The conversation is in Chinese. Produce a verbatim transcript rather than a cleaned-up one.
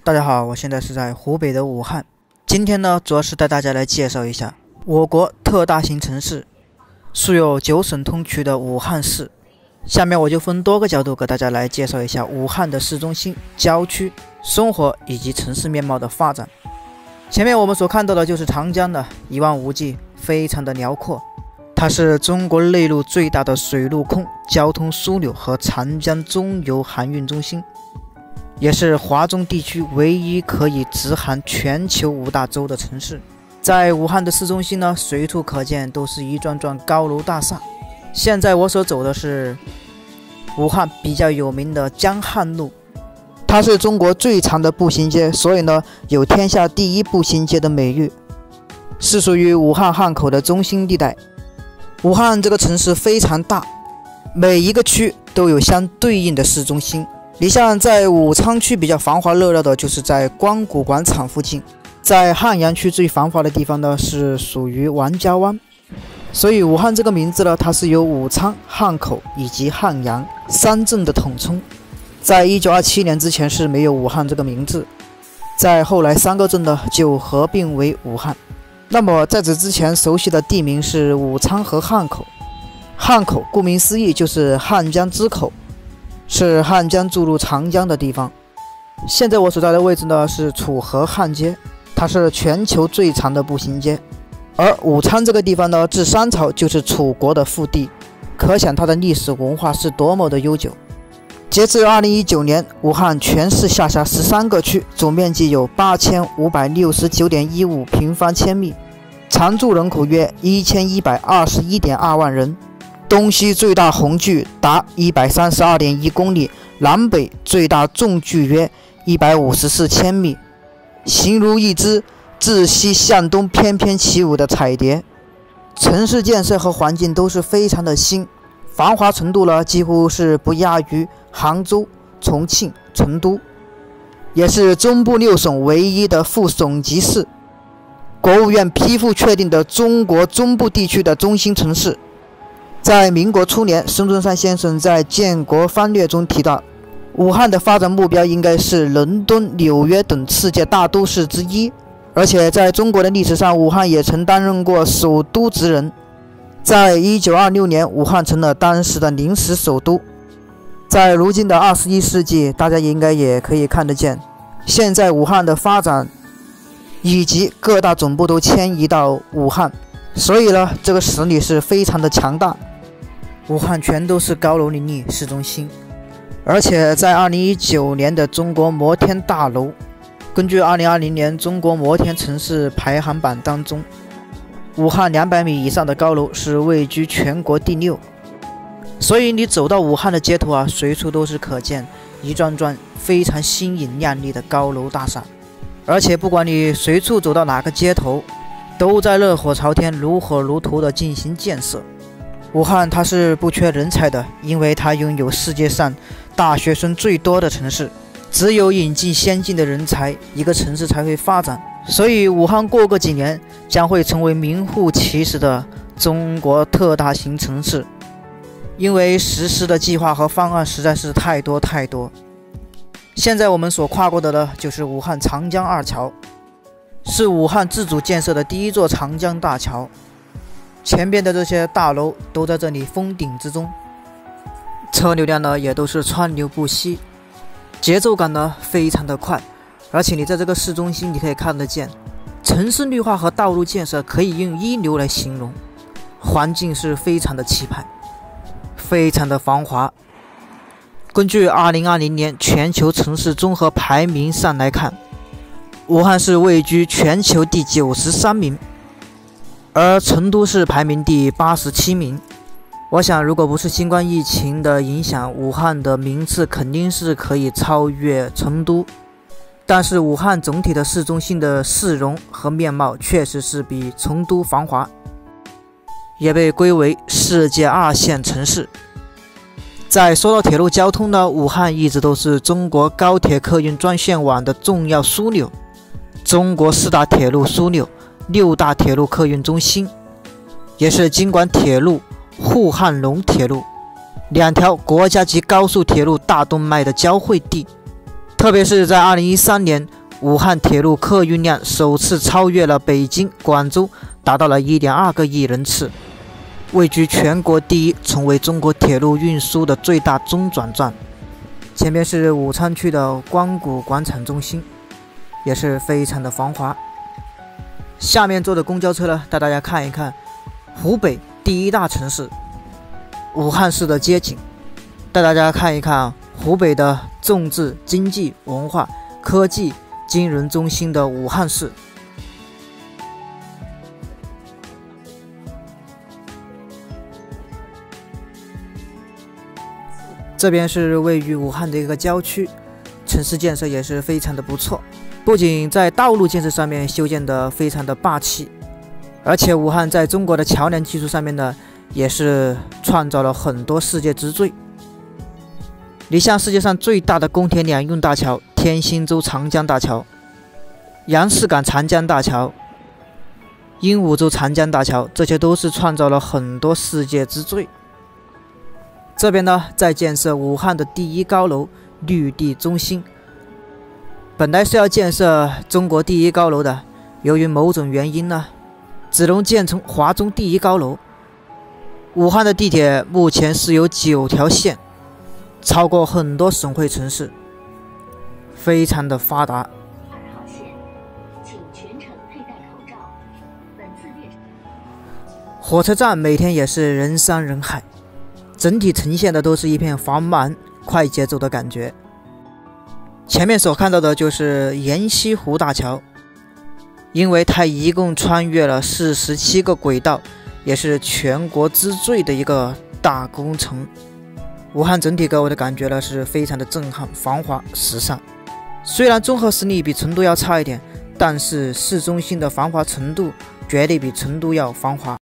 大家好，我现在是在湖北的武汉。今天呢，主要是带大家来介绍一下我国特大型城市，素有九省通衢的武汉市。下面我就分多个角度给大家来介绍一下武汉的市中心、郊区生活以及城市面貌的发展。前面我们所看到的就是长江的一望无际，非常的辽阔。它是中国内陆最大的水陆空交通枢纽和长江中游航运中心，也是华中地区唯一可以直航全球五大洲的城市。在武汉的市中心呢，随处可见都是一幢幢高楼大厦。现在我所走的是武汉比较有名的江汉路，它是中国最长的步行街，所以呢有天下第一步行街的美誉，是属于武汉汉口的中心地带。武汉这个城市非常大，每一个区都有相对应的市中心。你像在武昌区比较繁华热闹的就是在光谷广场附近，在汉阳区最繁华的地方呢是属于王家湾。所以武汉这个名字呢，它是由武昌、汉口以及汉阳三镇的统称。在一九二七年之前是没有武汉这个名字，在后来三个镇呢就合并为武汉。那么在此之前熟悉的地名是武昌和汉口。汉口顾名思义就是汉江之口，是汉江注入长江的地方。现在我所在的位置呢是楚河汉街，它是全球最长的步行街。而武昌这个地方呢，自商朝就是楚国的腹地，可想它的历史文化是多么的悠久。截至二零一九年，武汉全市下辖十三个区，总面积有八千五百六十九点一五平方千米，常住人口约一千一百二十一点二万人。东西最大宏距达一百三十二点一公里，南北最大纵距约一百五十四千米，形如一只自西向东翩翩起舞的彩蝶。城市建设和环境都是非常的新，繁华程度呢几乎是不亚于杭州、重庆、成都，也是中部六省唯一的副省级市，国务院批复确定的中国中部地区的中心城市。在民国初年，孙中山先生在建国方略中提到，武汉的发展目标应该是伦敦、纽约等世界大都市之一，而且在中国的历史上，武汉也曾担任过首都之人。在一九二六年，武汉成了当时的临时首都。在如今的二十一世纪，大家应该也可以看得见，现在武汉的发展以及各大总部都迁移到武汉，所以呢，这个实力是非常的强大。武汉全都是高楼林立，市中心，而且在二零一九年的中国摩天大楼，根据二零二零年中国摩天城市排行榜当中，武汉两百米以上的高楼是位居全国第六。所以你走到武汉的街头啊，随处都是可见一幢幢非常新颖亮丽的高楼大厦，而且不管你随处走到哪个街头，都在热火朝天、如火如荼地进行建设。武汉它是不缺人才的，因为它拥有世界上大学生最多的城市，只有引进先进的人才，一个城市才会发展。所以武汉过个几年将会成为名副其实的中国特大型城市，因为实施的计划和方案实在是太多太多。现在我们所跨过的呢，就是武汉长江二桥，是武汉自主建设的第一座长江大桥。前边的这些大楼都在这里封顶之中，车流量呢也都是川流不息，节奏感呢非常的快。而且你在这个市中心，你可以看得见，城市绿化和道路建设可以用一流来形容，环境是非常的气派，非常的繁华。根据二零二零年全球城市综合排名上来看，武汉市位居全球第九十三名，而成都市排名第八十七名。我想如果不是新冠疫情的影响，武汉的名次肯定是可以超越成都。但是武汉总体的市中心的市容和面貌确实是比成都繁华，也被归为世界二线城市。在说到铁路交通呢，武汉一直都是中国高铁客运专线网的重要枢纽，中国四大铁路枢纽、六大铁路客运中心，也是京广铁路、沪汉蓉铁路两条国家级高速铁路大动脉的交汇地。 特别是在二零一三年，武汉铁路客运量首次超越了北京、广州，达到了 一点二个亿人次，位居全国第一，成为中国铁路运输的最大中转站。前面是武昌区的光谷广场中心，也是非常的繁华。下面坐的公交车呢，带大家看一看湖北第一大城市武汉市的街景，带大家看一看湖北的政治、经济、文化、科技、金融中心的武汉市。这边是位于武汉的一个郊区，城市建设也是非常的不错，不仅在道路建设上面修建的非常的霸气，而且武汉在中国的桥梁技术上面呢，也是创造了很多世界之最。你像世界上最大的公铁两用大桥天兴洲长江大桥、杨市港长江大桥、鹦鹉洲长江大桥，这些都是创造了很多世界之最。这边呢，在建设武汉的第一高楼绿地中心，本来是要建设中国第一高楼的，由于某种原因呢，只能建成华中第一高楼。武汉的地铁目前是有九条线，超过很多省会城市，非常的发达。二号线，请全程佩戴口罩。本次列车火车站每天也是人山人海，整体呈现的都是一片繁忙快节奏的感觉。前面所看到的就是闫西湖大桥，因为它一共穿越了四十七个轨道，也是全国之最的一个大工程。武汉整体给我的感觉呢是非常的震撼、繁华、时尚。虽然综合实力比成都要差一点，但是市中心的繁华程度绝对比成都要繁华。